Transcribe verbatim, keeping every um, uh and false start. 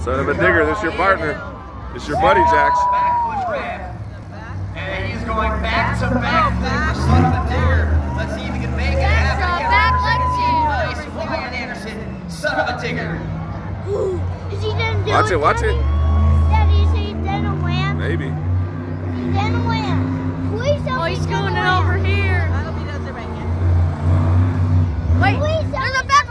Son of a digger, this your partner. This your buddy, Jax. Back foot grab. And he's going back to back for son of a digger. Let's see if he can make it happen. Back leg Nice. Ryan Anderson, son of a digger. Is he done doing Watch it, watch it. Daddy, is he done a wham? Maybe. He's done a wham. Please tell Oh, me he's done doing a it wham. over here. Please tell Wait, me there's a back